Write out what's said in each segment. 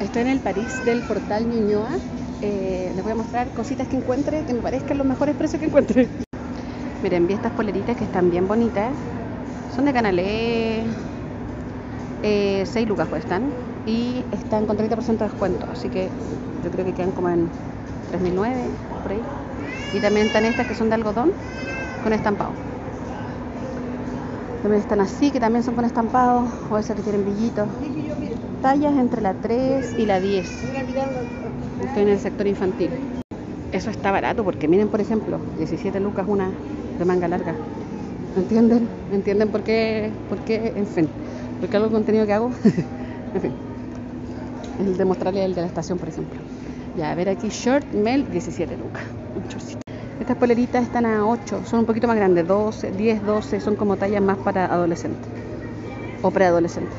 Estoy en el París del Portal Ñuñoa. Les voy a mostrar cositas que encuentre que me parezcan los mejores precios que encuentre. Miren, vi estas poleritas que están bien bonitas. Son de Canalé. 6 lucas cuestan. Y están con 30% de descuento. Así que yo creo que quedan como en 3.009 por ahí. Y también están estas que son de algodón con estampado. También están así, que también son con estampado. O esas que tienen brillitos. Tallas entre la 3 y la 10. Estoy en el sector infantil. Eso está barato porque miren, por ejemplo, 17 lucas una de manga larga. ¿Entienden? ¿Entienden por qué? En fin, porque algo de contenido que hago. En fin, el de mostrarle el de la estación, por ejemplo. Ya, a ver aquí, short male, 17 lucas. Un chorcito. Estas poleritas están a 8, son un poquito más grandes, 12, 10, 12, son como tallas más para adolescentes o preadolescentes.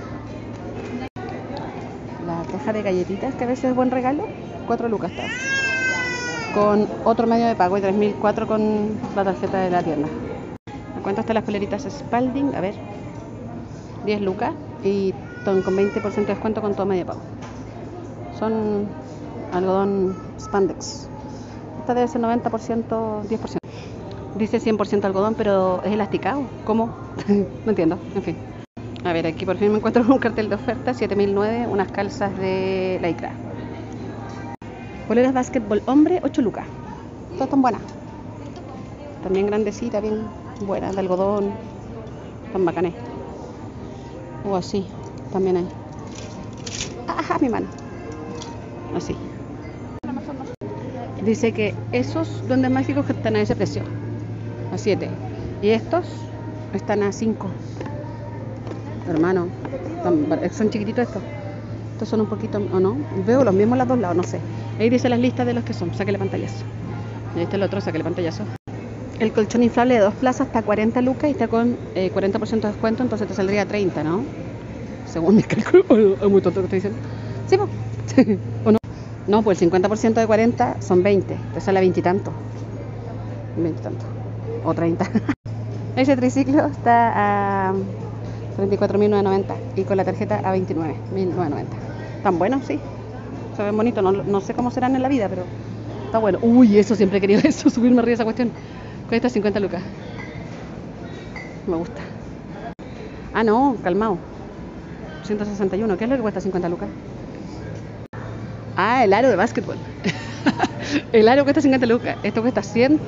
La caja de galletitas, que a veces es buen regalo, 4 lucas está. Con otro medio de pago y 3.004 con la tarjeta de la tienda. ¿A cuánto están las poleritas Spalding? A ver, 10 lucas y con 20% de descuento con todo medio de pago. Son algodón spandex. Esta debe ser 90%, 10%. Dice 100% algodón, pero es elasticado. ¿Cómo? No entiendo, en fin. A ver, aquí por fin me encuentro un cartel de oferta, 7.009, unas calzas de lycra. Poleras básquetbol hombre, 8 lucas. Todas están buenas. También grandecita, bien buena, de algodón. Tan bacanes. O así, también hay. Ajá, mi mano. Así. Dice que esos duendes mágicos que están a ese precio, a 7. Y estos están a 5. Hermano, son chiquititos estos. Estos son un poquito, ¿o no? Veo los mismos a los dos lados, no sé. Ahí dice las listas de los que son. Sáquele pantallazo. Y ahí está el otro, sáquele pantallazo. El colchón inflable de 2 plazas está a 40 lucas y está con 40% de descuento, entonces te saldría a 30, ¿no? Según mis cálculos. Es muy tonto lo que estoy diciendo. Sí, pues. ¿O no? No, pues el 50% de 40 son 20. Te sale a 20 y tanto. 20 y tanto. O 30. Ese triciclo está a 34.990 y con la tarjeta a 29.990. Tan buenos, sí. Se ven bonitos. No sé cómo serán en la vida, pero está bueno. Uy, eso, siempre he querido eso, subirme arriba de esa cuestión. Cuesta 50 lucas. Me gusta. Ah, no, calmado. 161. ¿Qué es lo que cuesta 50 lucas? Ah, el aro de básquetbol. El aro cuesta 50 lucas. Esto cuesta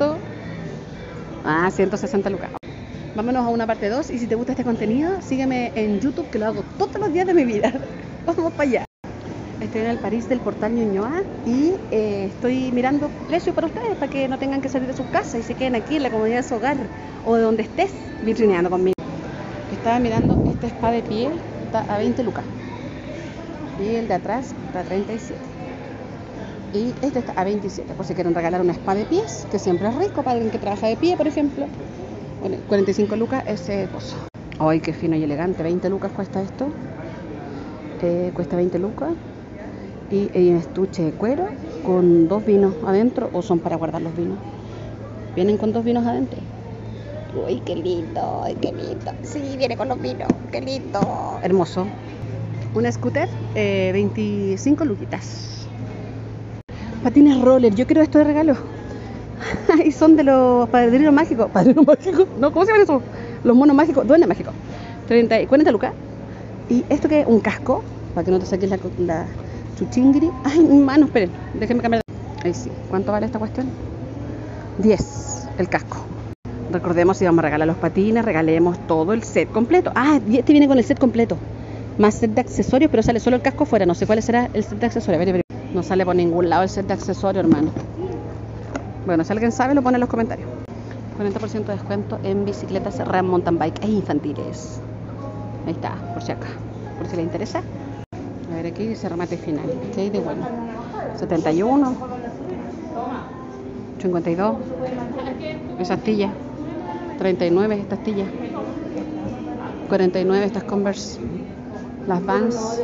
160 lucas. Vámonos a una parte 2 y si te gusta este contenido, sígueme en YouTube, que lo hago todos los días de mi vida. Vamos para allá. Estoy en el París del Portal Ñuñoa y estoy mirando precios para ustedes, para que no tengan que salir de sus casas y se queden aquí en la comodidad de su hogar o de donde estés vitrineando conmigo. Estaba mirando este spa de pie, está a 20 lucas. Y el de atrás está a 37. Y este está a 27, por si quieren regalar un spa de pies, que siempre es rico para alguien que trabaja de pie, por ejemplo. Bueno, 45 lucas ese pozo. Ay, qué fino y elegante, 20 lucas cuesta esto. Cuesta 20 lucas. Y un estuche de cuero con 2 vinos adentro, o son para guardar los vinos. Vienen con 2 vinos adentro. Uy, qué lindo, ay, qué lindo. Sí, viene con los vinos, qué lindo. Hermoso. Un scooter, 25 luquitas. Patines roller, yo quiero esto de regalo. Y son de los padrinos mágicos. ¿Padrinos mágicos? No, ¿cómo se llaman eso? Los monos mágicos, duendes mágicos. 40 lucas. Y esto que es un casco, para que no te saques la chuchingiri. Ay, mi mano, esperen, déjenme cambiar. Ahí sí. ¿Cuánto vale esta cuestión? 10, el casco. Recordemos, si vamos a regalar los patines, regalemos todo el set completo. Ah, este viene con el set completo. Más set de accesorios, pero sale solo el casco fuera. No sé cuál será el set de accesorios. A ver. No sale por ningún lado el set de accesorios, hermano. Bueno, si alguien sabe, lo pone en los comentarios. 40% de descuento en bicicletas RAM Mountain Bike e infantiles. Ahí está, por si acá. Por si les interesa. A ver, aquí dice remate final. ¿Qué hay de bueno? 71. 52. Esa astilla. 39 esta astilla. 49 estas Converse. Las Vans.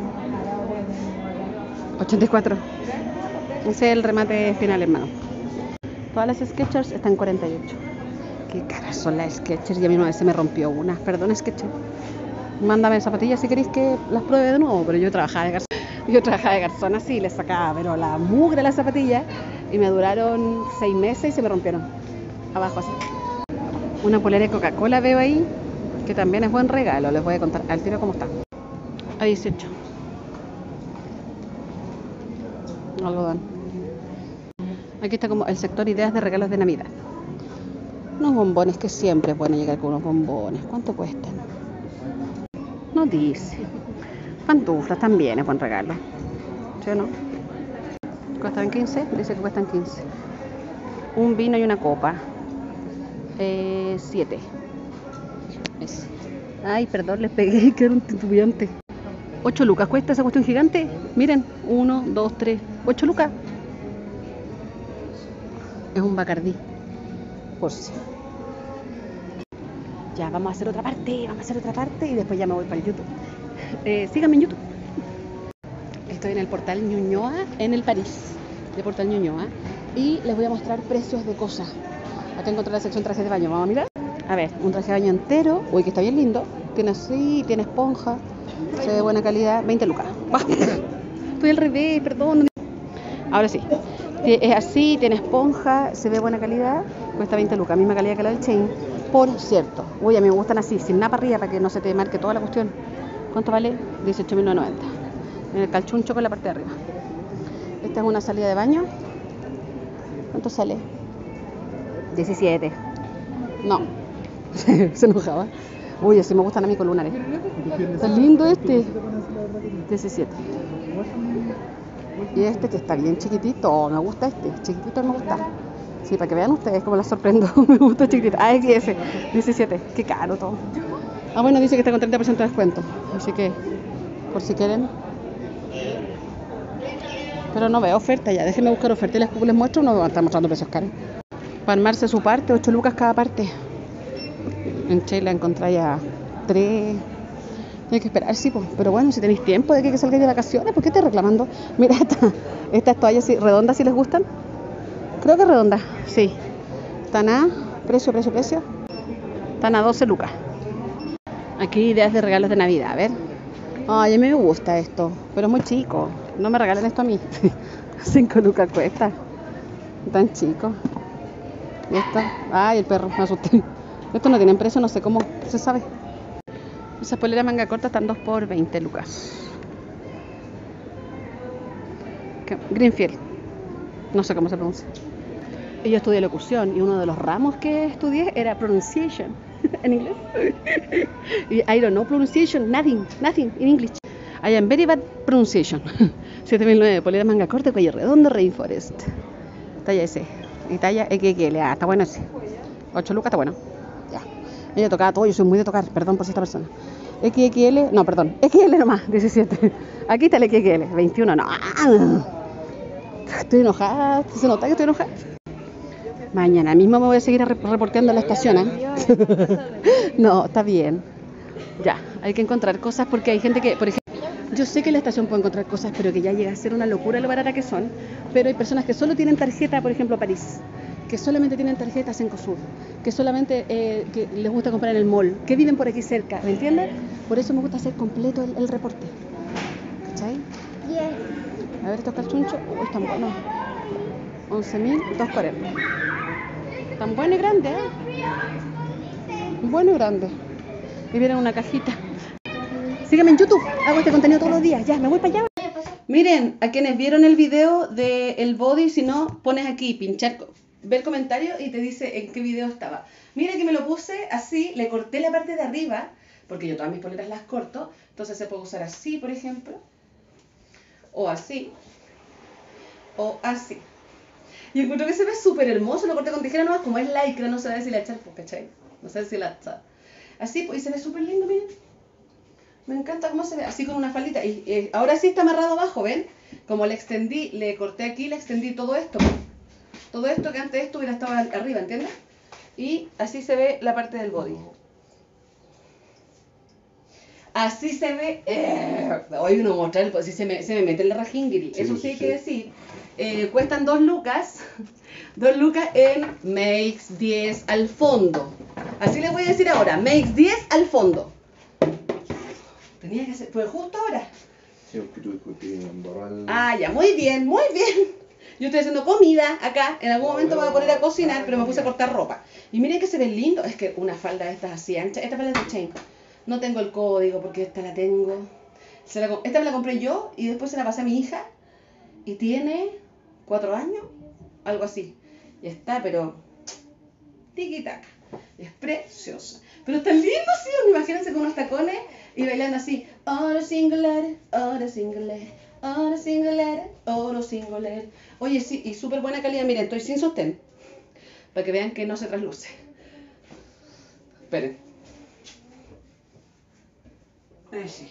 84. Ese es el remate final, hermano. Todas las Skechers están 48. Qué caras son las Skechers. Y a mí una vez se me rompió una. Perdón, Skechers. Mándame zapatillas si queréis que las pruebe de nuevo. Pero yo trabajaba de casa. Yo trabajaba de garzona así, les sacaba, pero la mugre de las zapatillas y me duraron 6 meses y se me rompieron. Abajo así. Una polera de Coca-Cola veo ahí, que también es buen regalo. Les voy a contar al tiro cómo está. A 18. Algodón. Aquí está como el sector ideas de regalos de Navidad. Unos bombones que siempre es bueno llegar con unos bombones. ¿Cuánto cuestan? No dice. Pantuflas también es buen regalo. ¿Sí o no? ¿Cuestan 15? Dice que cuestan 15. Un vino y una copa. 7. Ay, perdón, les pegué, que era un titubeante. 8 lucas cuesta esa cuestión gigante. Miren, 1, 2, 3, 8 lucas. Es un Bacardí. Por si. Ya, vamos a hacer otra parte y después ya me voy para el YouTube. Síganme en YouTube. Estoy en el portal Ñuñoa, en el París de portal Ñuñoa, y les voy a mostrar precios de cosas. Acá encontré la sección trajes de baño, vamos a mirar. A ver, un traje de baño entero, uy, que está bien lindo. Tiene así, tiene esponja, se ve de buena calidad, 20 lucas. Estoy al revés, perdón. Ahora sí, es así, tiene esponja, se ve de buena calidad, cuesta 20 lucas, misma calidad que la del Chain. Por cierto, uy, a mí me gustan así, sin nada para arriba, para que no se te marque toda la cuestión. ¿Cuánto vale? 18.990. En el calchuncho con la parte de arriba. Esta es una salida de baño. ¿Cuánto sale? 17. No. Se enojaba. Uy, así me gustan a mí con lunares. Está lindo este. 17. Y este que está bien chiquitito. Me gusta este. Chiquitito me gusta. Sí, para que vean ustedes cómo la sorprendo. Me gusta chiquitito. Ah, es ese. 17. Qué caro todo. Ah, bueno, dice que está con 30% de descuento. Así que, por si quieren. Pero no veo oferta ya. Déjenme buscar oferta y les muestro. No van a estar mostrando precios caros. Para armarse su parte, 8 lucas cada parte. En Chile encontráis a 3. Tienes que esperar, sí, pues. Pero bueno, si tenéis tiempo de que salgáis de vacaciones, ¿por qué estás reclamando? Mira, estas toallas redondas, si les gustan. Creo que redondas, sí. Están a precio. Están a 12 lucas. Aquí ideas de regalos de Navidad, a ver. Ay, a mí me gusta esto, pero es muy chico. No me regalen esto a mí. 5 lucas cuesta. Tan chico. ¿Y esto? Ay, el perro, me asusté. Estos no tienen precio, no sé cómo se sabe. Esas poleras manga corta están 2 por 20 lucas. Greenfield. No sé cómo se pronuncia. Yo estudié locución y uno de los ramos que estudié era pronunciation en inglés. Y I don't know pronunciation, nothing in English. I am very bad pronunciation. 7009, polera manga corta, cuello redondo, Rainforest. Talla S. Y talla XXL. Ah, está bueno ese. 8 lucas, está bueno. Ya. Ella tocaba todo, yo soy muy de tocar, perdón por esta persona. XXL, no, perdón. XL nomás, 17. Aquí está el XXL, 21, no. Estoy enojada, ¿se nota que estoy enojada? Mañana mismo me voy a seguir reporteando a la estación, ¿eh? No, está bien. Ya, hay que encontrar cosas porque hay gente que, por ejemplo, yo sé que en la estación puedo encontrar cosas, pero que ya llega a ser una locura lo barata que son. Pero hay personas que solo tienen tarjeta, por ejemplo, París, que solamente tienen tarjetas en Cosur, que solamente que les gusta comprar en el mall, que viven por aquí cerca, ¿me entienden? Por eso me gusta hacer completo el reporte. ¿Cachai? A ver, estos calchunchos, están buenos. 11.240. Tan bueno y grande, ¿eh? Bueno y grande. Y viene una cajita. Síganme en YouTube, hago este contenido todos los días. Ya, me voy para allá. Miren, a quienes vieron el video del body, si no, pones aquí, pinchar, ver comentarios y te dice en qué video estaba. Miren que me lo puse así, le corté la parte de arriba, porque yo todas mis poleras las corto, entonces se puede usar así, por ejemplo, o así, o así. Y encuentro que se ve súper hermoso, lo corté con tijera nomás, como es lycra, no sé si la echar, ¿cachai? No sé si la echar. Así, pues, y se ve súper lindo, miren. Me encanta cómo se ve, así con una faldita. Y ahora sí está amarrado abajo, ¿ven? Como le extendí, le corté aquí, le extendí todo esto. Todo esto que antes esto hubiera estado arriba, ¿entiendes? Y así se ve la parte del body. Así se ve. Hoy uno mostrar, pues, si se me mete el rajingiri. Sí, eso sí hay que decir. Cuestan 2 lucas. 2 lucas en Makes 10 al fondo. Así les voy a decir ahora. Makes 10 al fondo. Tenía que hacer, pues justo ahora. Sí, porque tú te embarró el... Ah, ya, muy bien, muy bien. Yo estoy haciendo comida acá, en algún momento me voy a poner a cocinar, pero me puse a cortar ropa. Y miren que se ve lindo, es que una falda de estas así ancha, esta falda es de Chain. No tengo el código porque esta la tengo. Esta me la compré yo y después se la pasé a mi hija y tiene 4 años, algo así. Y está, pero tiki-taka. Es preciosa. Pero está lindo, sí. Imagínense con unos tacones y bailando así. Oro singular, oro singular, oro singular, oro singular. Oye, sí, y súper buena calidad. Miren, estoy sin sostén. Para que vean que no se trasluce. Esperen. Ay, sí.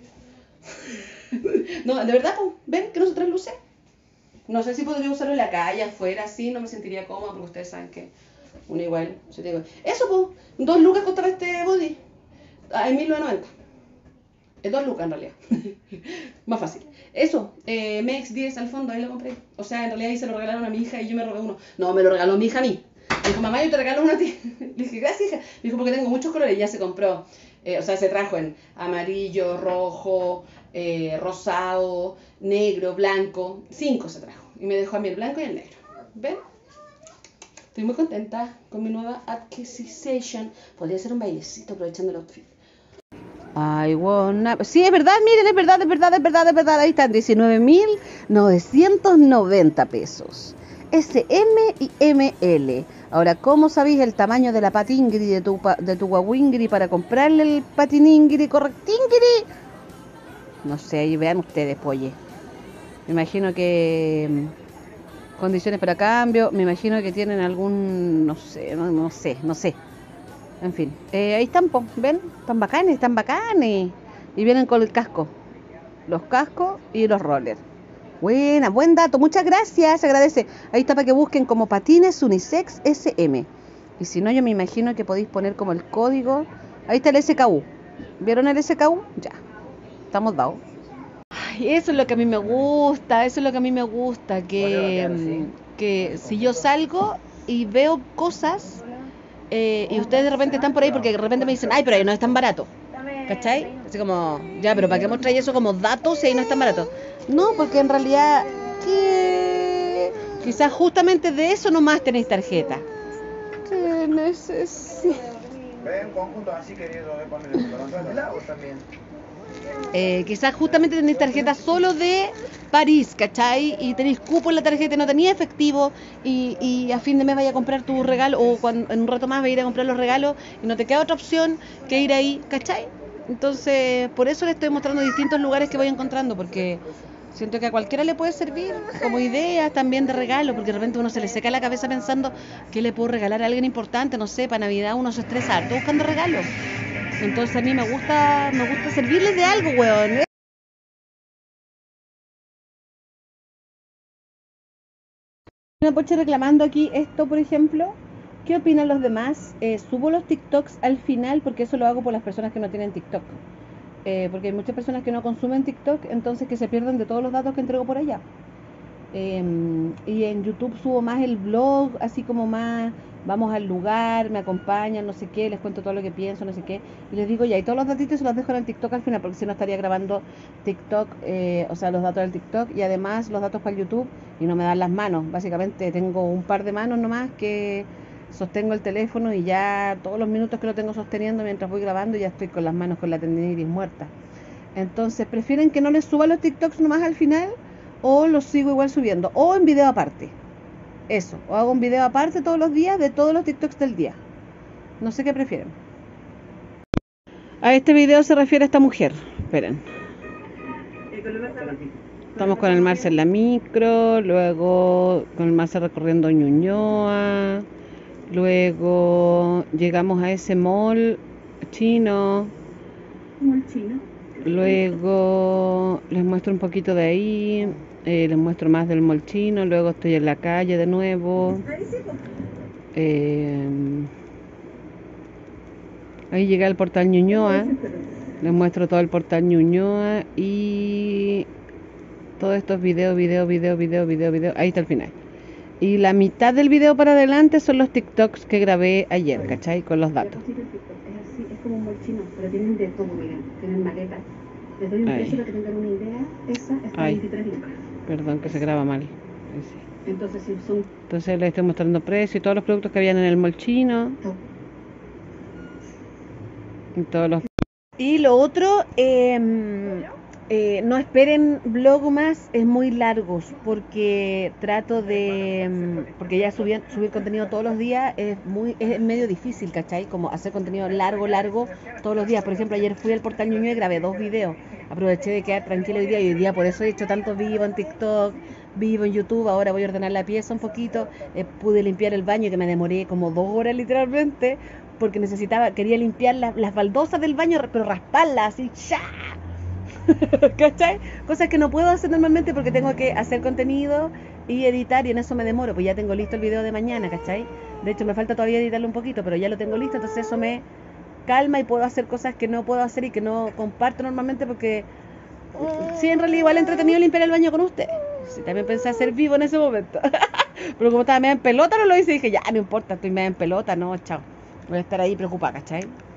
No, de verdad, pues, ¿ven que no se trasluce? No sé si podría usarlo en la calle, afuera, así, no me sentiría cómoda, porque ustedes saben que uno igual se digo. Eso, pues, 2 lucas costaba este body. En 1990. Es 2 lucas en realidad. Más fácil. Eso, Mex 10 al fondo, ahí lo compré. O sea, en realidad ahí se lo regalaron a mi hija y yo me robé uno. No, me lo regaló mi hija a mí. Me dijo, mamá, yo te regalo uno a ti. Le dije, gracias, hija. Me dijo, porque tengo muchos colores. Y ya se compró. O sea, se trajo en amarillo, rojo, rosado, negro, blanco. 5 se trajo. Y me dejó a mí el blanco y el negro. ¿Ven? Estoy muy contenta con mi nueva adquisition. Podría ser un bailecito aprovechando el outfit. I wanna... Sí, es verdad, miren, es verdad, es verdad, es verdad, es verdad. Ahí están, 19.990 pesos. SM y ML. Ahora, ¿cómo sabéis el tamaño de la patingri de tu guaguingri para comprarle el patiningri correctingri? No sé, ahí vean ustedes, polle. Me imagino que... condiciones para cambio, me imagino que tienen algún... no sé, no sé. En fin, ahí están, ¿ven? Están bacanes, están bacanes. Y vienen con el casco. Los cascos y los rollers. Buena, buen dato, muchas gracias, se agradece. Ahí está para que busquen como patines unisex SM. Y si no, yo me imagino que podéis poner como el código. Ahí está el SKU. ¿Vieron el SKU? Ya, estamos dados. Ay, eso es lo que a mí me gusta, eso es lo que a mí me gusta, que si yo salgo y veo cosas y ustedes de repente están por ahí porque de repente me dicen, ay, pero ahí no es tan barato, ¿cachai? Así como, ya, pero ¿para qué mostráis eso como datos si ahí no es tan barato? No, porque en realidad, quizás justamente de eso nomás tenéis tarjeta. ¿Qué necesito? ¿Ven conjunto así querido de poner el lado también? Quizás justamente tenéis tarjeta solo de París, ¿cachai? Y tenéis cupo en la tarjeta y no tenéis efectivo y a fin de mes vaya a comprar tu regalo o en un rato más vais a ir a comprar los regalos y no te queda otra opción que ir ahí, ¿cachai? Entonces, por eso les estoy mostrando distintos lugares que voy encontrando, porque siento que a cualquiera le puede servir como idea también de regalo, porque de repente uno se le seca la cabeza pensando qué le puedo regalar a alguien importante, no sé, para Navidad uno se estresa harto buscando regalos. Entonces a mí me gusta servirles de algo, weón. Una poche reclamando aquí esto, por ejemplo. ¿Qué opinan los demás? Subo los TikToks al final porque eso lo hago por las personas que no tienen TikTok. Porque hay muchas personas que no consumen TikTok, entonces que se pierden de todos los datos que entrego por allá. Y en YouTube subo más el blog, así como más, vamos al lugar, me acompañan, no sé qué, les cuento todo lo que pienso, no sé qué. Y les digo ya, y todos los datitos se los dejo en el TikTok al final, porque si no estaría grabando TikTok, o sea, los datos del TikTok y además los datos para el YouTube y no me dan las manos. Básicamente tengo un par de manos nomás que sostengo el teléfono y ya todos los minutos que lo tengo sosteniendo mientras voy grabando ya estoy con las manos con la tendinitis muerta. Entonces, ¿prefieren que no les suba los TikToks nomás al final? ¿O los sigo igual subiendo? O en video aparte. Eso, o hago un video aparte todos los días de todos los TikToks del día. No sé qué prefieren. A este video se refiere esta mujer. Esperen. Estamos con el Marce en la micro, luego con el Marce recorriendo Ñuñoa, luego llegamos a ese mall chino. ¿Mall chino? Luego les muestro un poquito de ahí, les muestro más del mall chino, luego estoy en la calle de nuevo. Ahí llegué al portal Ñuñoa, les muestro todo el portal Ñuñoa y todos estos videos, ahí está el final. Y la mitad del video para adelante son los TikToks que grabé ayer, ¿cachai? Con los datos. Es como un mall chino, pero tienen de todo, miren, tienen maletas. Les doy un precio para que tengan una idea. Ay, perdón que se graba mal. Entonces les estoy mostrando precios y todos los productos que habían en el mall chino. Y todos los... Y lo otro, no esperen vlogmas muy largos porque trato de, porque ya subir contenido todos los días es medio difícil, ¿cachai? Como hacer contenido largo todos los días. Por ejemplo, ayer fui al Portal Ñuñoa y grabé 2 videos. Aproveché de quedar tranquila hoy día y hoy día por eso he hecho tantos vivos en TikTok, vivo en YouTube. Ahora voy a ordenar la pieza un poquito. Pude limpiar el baño que me demoré como 2 horas literalmente porque quería limpiar las baldosas del baño, pero rasparlas así, ¡cha! ¿Cachai? Cosas que no puedo hacer normalmente porque tengo que hacer contenido y editar y en eso me demoro, pues ya tengo listo el video de mañana, ¿cachai? De hecho me falta todavía editarlo un poquito, pero ya lo tengo listo, entonces eso me calma y puedo hacer cosas que no puedo hacer y que no comparto normalmente porque sí, en realidad igual entretenido limpiar el baño con ustedes. Sí, también pensé hacer vivo en ese momento. Pero como estaba media en pelota no lo hice y dije, ya, no importa, estoy media en pelota, no, chao. Voy a estar ahí preocupada, ¿cachai?